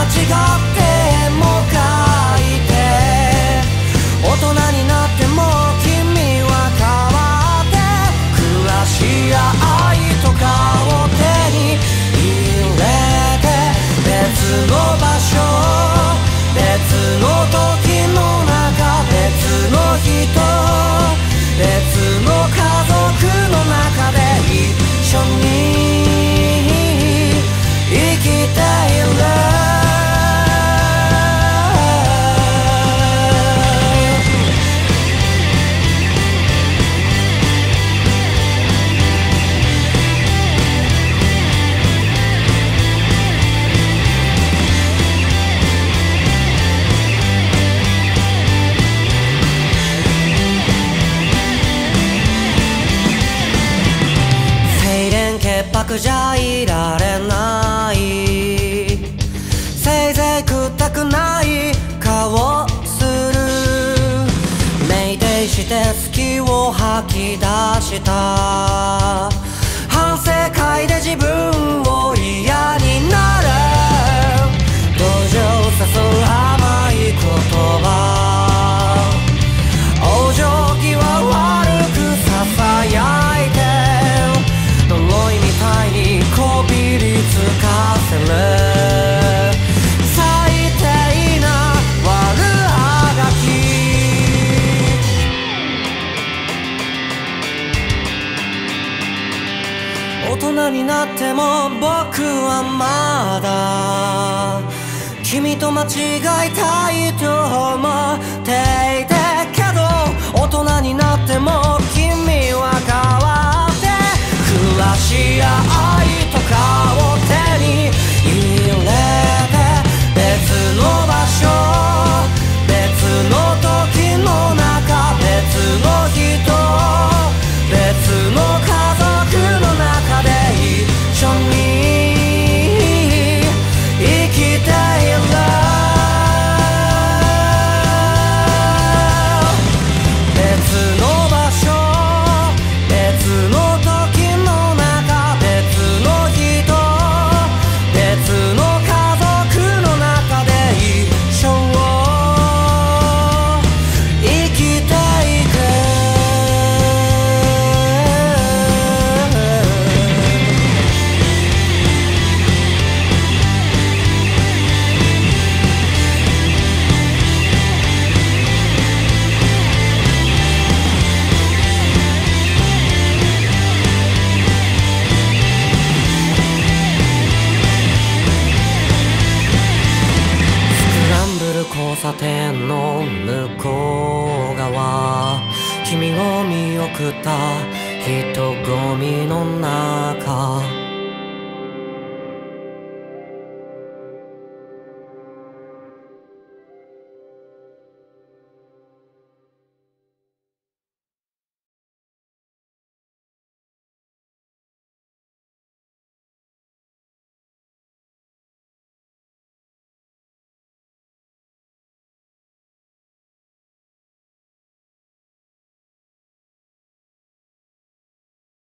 っても書いて、大人になっても君は変わって、暮らしや愛とかを手に入れて、別の場所、別の時の中、別の人、別の家族の中で一緒に生きている。じゃいられない、せいぜい食ったくない顔する、酩酊して好きを吐き出した、反省会で自分を嫌になる、同情誘う甘い言葉、往生際悪くささやいて、呪いみたいにこびりつかせる、最低な悪あがき。大人になっても僕はまだ君と間違いたいと思っていて、けど大人になっても君は変わって、暮らしや愛とかを手に入れて、別の場所、別の時の中、別の人、別の家族の中で一緒に生きている。別の場所、別の時の中、別の人、別の家族の中で一生生きていく。交差点の向こう側、君を見送った人混みの中、